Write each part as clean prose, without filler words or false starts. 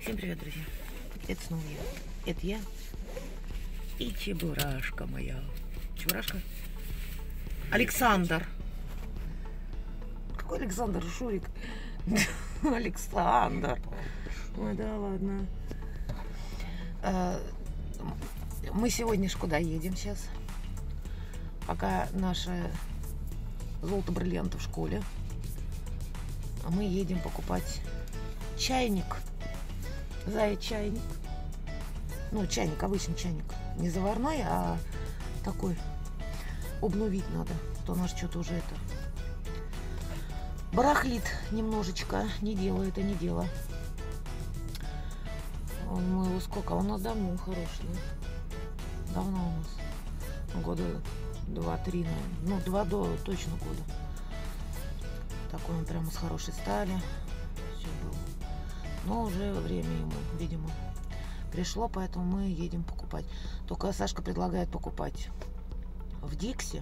Всем привет, друзья! Это снова я. Это я и Чебурашка моя. Чебурашка? Александр. Какой Александр? Шурик. Александр. Ой, да ладно. Мы сегодня куда едем сейчас? Пока наше золото-бриллианты в школе. А мы едем покупать чайник. Чайник. Ну, чайник, обычный чайник. Не заварной, а такой. Обновить надо. То наш что-то уже это барахлит немножечко. Не дело, это не дело. Мы его сколько? Он у нас давно хороший, да? Давно у нас. Года 2-3, наверное. Ну, 2 до точно года. Такой он прямо с хорошей стали. Все было. Но уже время ему, видимо, пришло, поэтому мы едем покупать. Только Сашка предлагает покупать в Дикси.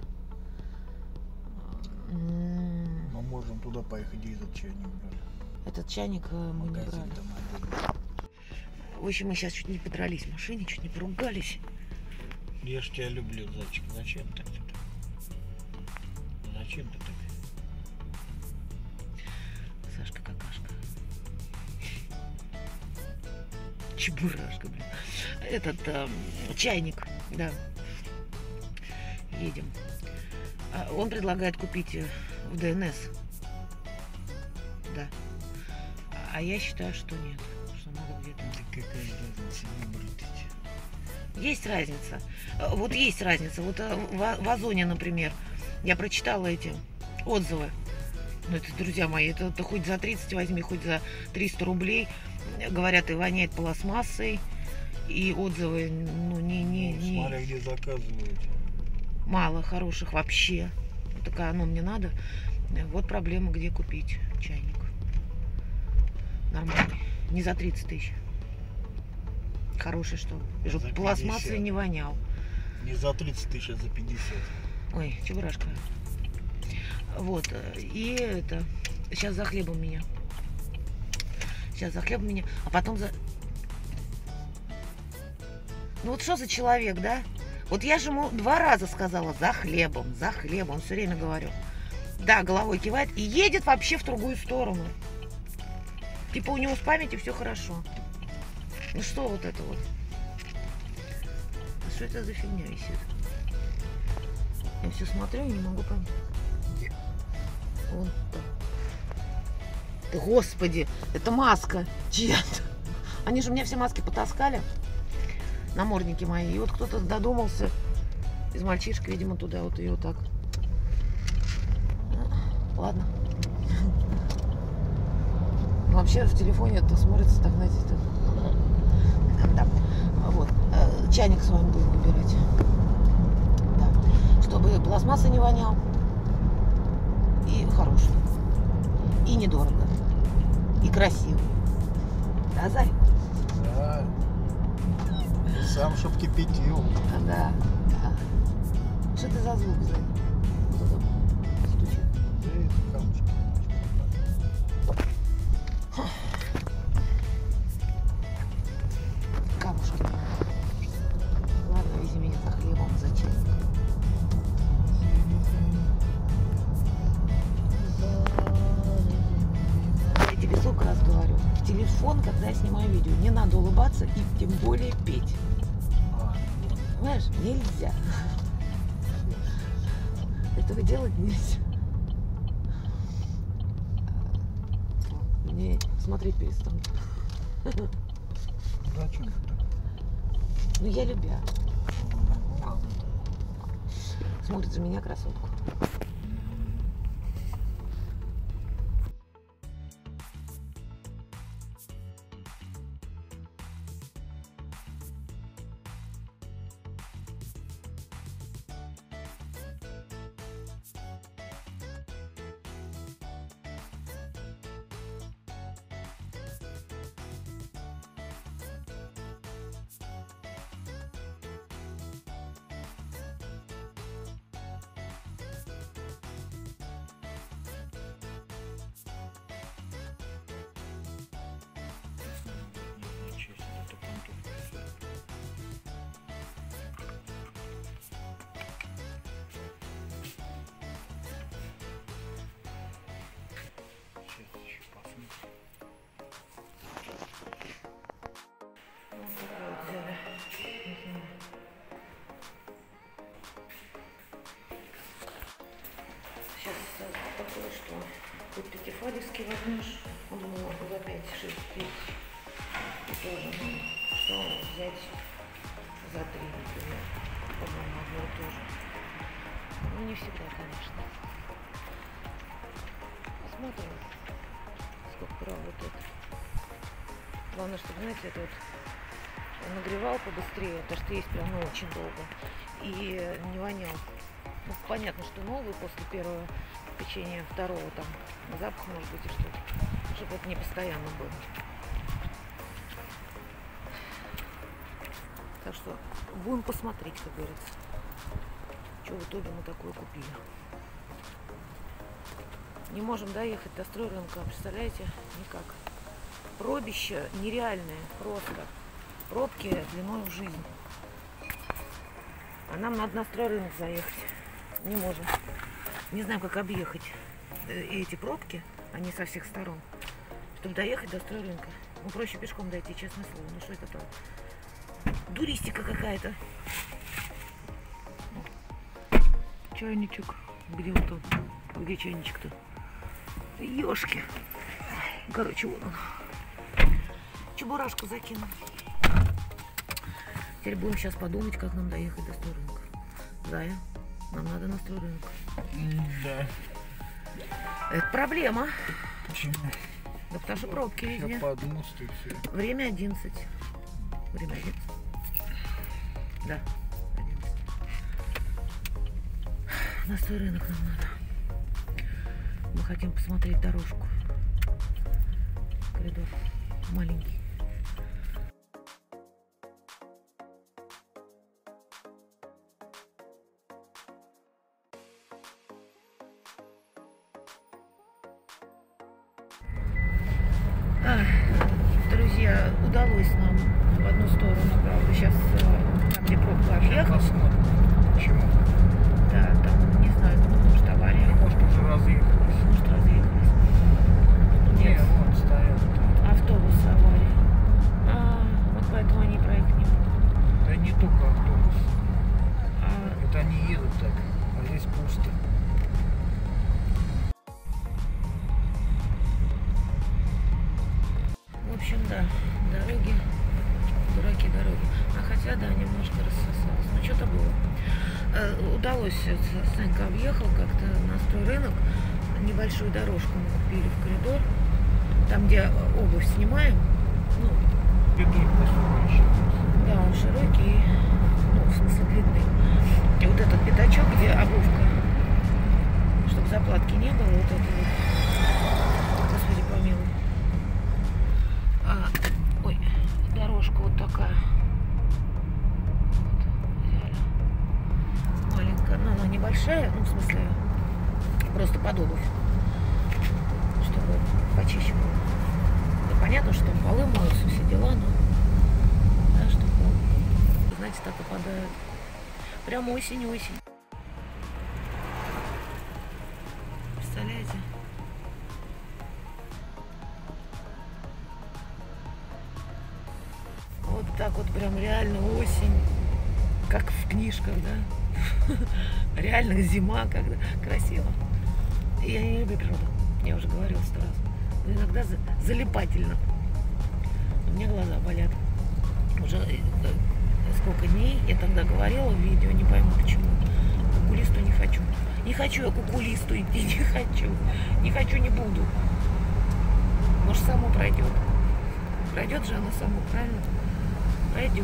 Мы можем туда поехать, где этот чайник брали. Этот чайник мы не брали. В общем, мы сейчас чуть не подрались в машине, чуть не поругались. Я ж тебя люблю, зайчик. Зачем так? Зачем ты так? Сашка какашка. Чебурашка, блин. Этот чайник, да. Едем. Он предлагает купить в ДНС. Да. А я считаю, что нет. Что надо где-то. Да какая разница, выбрать эти? Есть разница. Вот есть разница. Вот в Озоне, например, я прочитала эти отзывы. Ну, это, друзья мои, это хоть за 30 возьми, хоть за 300 рублей. Говорят, и воняет пластмассой. И отзывы, ну, не... Смотря где заказываете. Мало хороших вообще. Вот такая, оно мне надо. Вот проблема, где купить чайник. Нормальный. Не за 30 тысяч. Хороший, что? Чтобы пластмассой не вонял. Не за 30 тысяч, а за 50. Ой, Чебурашка. Вот. И это... Сейчас за хлебом меня. Сейчас за хлебом меня. А потом за... Ну вот что за человек, да? Вот я же ему 2 раза сказала за хлебом, за хлебом. Он все время говорю. Да, головой кивает и едет вообще в другую сторону. Типа у него с памятью все хорошо. Ну что вот это вот? А что это за фигня висит? Я все смотрю и не могу понять. Вот так. Да, господи, это маска чья-то. Они же у меня все маски потаскали. Намордники мои. И вот кто-то додумался из мальчишек, видимо, туда вот ее так. Ладно. Вообще в телефоне это смотрится так, знаете, да. Вот. Чайник с вами будем выбирать. Да. Чтобы пластмасса не вонял. И хороший. И недорого. И красивый. Да, Зай? Да. И сам, чтоб кипятил. Да. Что это за звук, Зай? Кто-то стучит. Камушки. Ладно, вези меня за хлебом, за чайником. Я тебе сколько раз говорю, в телефон, когда я снимаю видео, не надо улыбаться и тем более петь. Понимаешь, нельзя. Этого делать нельзя. Мне смотреть перестанут. Зачем так? Ну я любя. Смотрит за меня красотку. Фадевский возьмешь, он за 5-6 тысяч. И тоже, ну, что взять за 3, например, по-моему, одно и то же. Ну, не всегда, конечно. Посмотрим, сколько брал вот это. Главное, чтобы, знаете, это вот нагревал побыстрее, потому что есть прям, ну, очень долго. И не вонял. Ну, понятно, что новый после первого печенья, второго там запах может быть и что-то, чтобы это не постоянно было. Так что будем посмотреть, как говорится, что в итоге мы такое купили. Не можем доехать до стройрынка, представляете, никак. Пробище нереальное, просто. Пробки длиной в жизнь. А нам надо на стройрынок заехать. Не можем. Не знаем, как объехать эти пробки, они со всех сторон, чтобы доехать до стройрынка. Ну, проще пешком дойти, честное слово. Ну, что это там? Дуристика какая-то. Чайничек. Где он там? Где чайничек-то? Ёшки. Короче, вон он. Чебурашку закинул. Теперь будем сейчас подумать, как нам доехать до стройрынка. Зая, нам надо на стройрынок. Да. Это проблема. Почему? Да потому что пробки везде. Я под мост и все. Время 11. Время 11. Да, 11. На стройрынок нам надо. Мы хотим посмотреть дорожку. Коридор маленький. Друзья, удалось нам в одну сторону, правда, сейчас там, где пробка объехала. Почему? Да, там, не знаю, может авария. Может, уже разъехались. Может, разъехались. Нет, вот стоят. Автобус авария. Вот поэтому они проехать не могут. Да не только автобус. Это они едут так, а здесь пусто. В общем, да, дороги, дураки дороги. А хотя, да, немножко рассосалось. Но что-то было. Удалось, Санька объехал как-то на стройрынок. Небольшую дорожку мы купили в коридор. Там, где обувь снимаем. Ну, Коридор посмотришь. да, он широкий, ну, в смысле длинный. И вот этот пятачок, где обувка, чтобы заплатки не было, вот это вот. Господи, помилуй. Ой, дорожка вот такая. Вот, взяли. Маленькая, но она небольшая, ну, в смысле, просто под обувь, чтобы почище было. Да, понятно, что там полы моются, все дела, но, да, чтобы, знаете, так опадают. Прям осень-осень. Представляете? Вот так вот прям реально осень, как в книжках, да? Реально зима, когда красиво. И я не люблю природу, я уже говорила 100 раз. Но иногда залипательно. У меня глаза болят. Уже сколько дней, я тогда говорила в видео, не пойму почему. К окулисту не хочу. Не хочу я к окулисту идти, не хочу. Не хочу, не буду. Может, само пройдет. Пройдет же она само, правильно? Пройдет.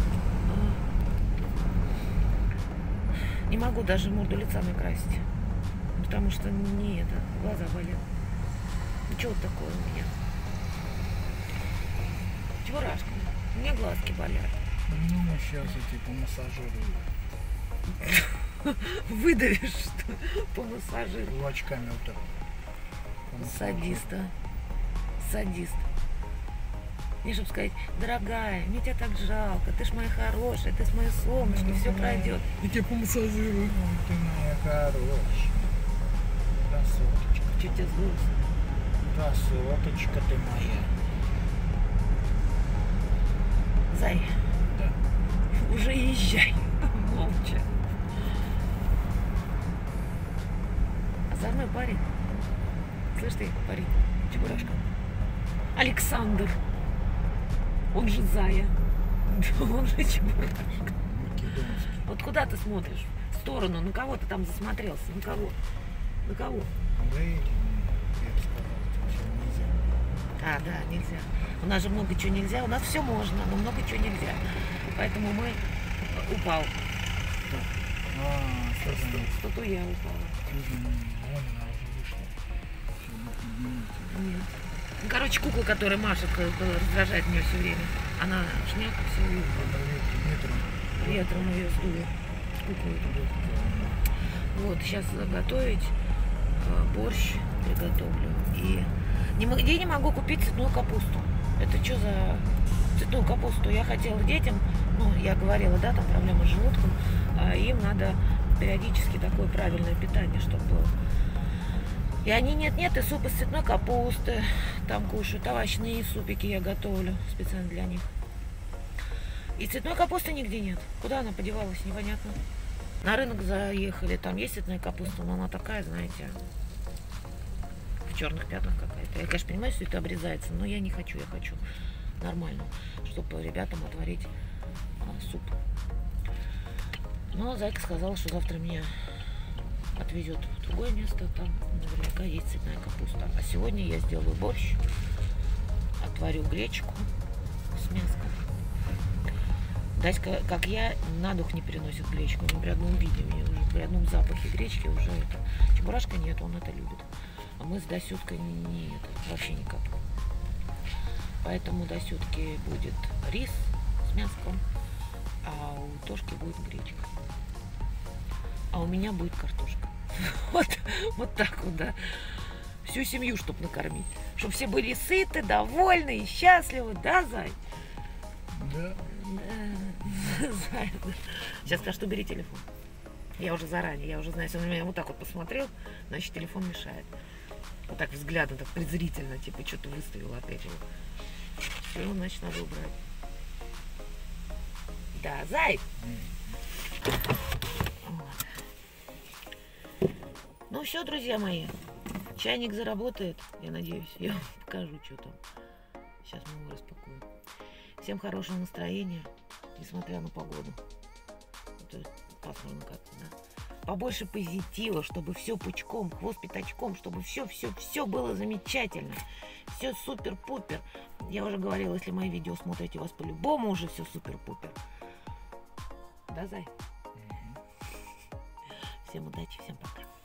Не могу даже морду лица накрасить. Потому что не это, глаза болят. Ну, что вот такое у меня? Чебурашка. У меня глазки болят. Ну, сейчас я типа массажирую. Выдавишь, что помассажируешь. Кулачками вот так. Садист, а? Садист. Мне, чтобы сказать, дорогая, мне тебя так жалко, ты ж моя хорошая, ты ж мое солнышко, все пройдет. Я тебя помассажирую. Ты моя хорошая. Красоточка. Чуть тебя сдулся. Красоточка ты моя. Зай, Да. уже езжай. Молча. Озорной парень. Слышь ты, парень. Александр. Он же Зая. Он же Чебурашка. Македонский. Вот куда ты смотришь? В сторону. На кого ты там засмотрелся? На кого? На кого? Да эти, я бы сказал, это вообще нельзя. А, да, нельзя. У нас же много чего нельзя. У нас все можно, но много чего нельзя. Поэтому мы упал. А, что там? Статуя упала. Вон она уже вышла. Всё, не поднимите. Нет. Ну, короче, кукла, которая машет, раздражает меня все время. Она шняпка все ветром ее сдует. Куклу эту. Вот, сейчас готовить борщ приготовлю. И нигде не могу купить цветную капусту. Это что за цветную капусту? Я хотела детям, ну, я говорила, да, там проблема с желудком, им надо периодически такое правильное питание, чтобы было. И они нет-нет, и суп из цветной капусты там кушают, овощные супики я готовлю специально для них. И цветной капусты нигде нет. Куда она подевалась, непонятно. На рынок заехали, там есть цветная капуста, но она такая, знаете, в черных пятнах какая-то. Я, конечно, понимаю, что это обрезается, но я не хочу, я хочу нормально, чтобы ребятам отварить суп. Но Зайка сказала, что завтра меня отвезет в другое место, там наверняка есть цветная капуста. А сегодня я сделаю борщ, отварю гречку с мяском. Даська, как я, на дух не переносит гречку, ни при одном виде, мне уже при одном запахе гречки уже это. Чебурашка нет, он это любит. А мы с Дасюткой не это, вообще никак. Поэтому у Дасютки будет рис с мяском, а у Тошки будет гречка. А у меня будет картошка. Вот так вот, да. Всю семью, чтобы накормить. Чтобы все были сыты, довольны и счастливы, да, Зай? Да. Зай. Сейчас скажу, что бери телефон. Я уже заранее, я уже знаю, если он на меня вот так вот посмотрел, значит, телефон мешает. Вот так взглядом, так презрительно, типа, что ты выставила опять его. Все, значит, надо убрать. Да, Зай! Вот. Ну все, друзья мои, чайник заработает, я надеюсь. Я вам покажу, что там. Сейчас мы его распакуем. Всем хорошего настроения, несмотря на погоду. Это пасмурно как-то, да. Побольше позитива, чтобы все пучком, хвост пятачком, чтобы все было замечательно. Все супер-пупер. Я уже говорила, если мои видео смотрите, у вас по-любому уже все супер-пупер. Да, Зай? Всем удачи, всем пока.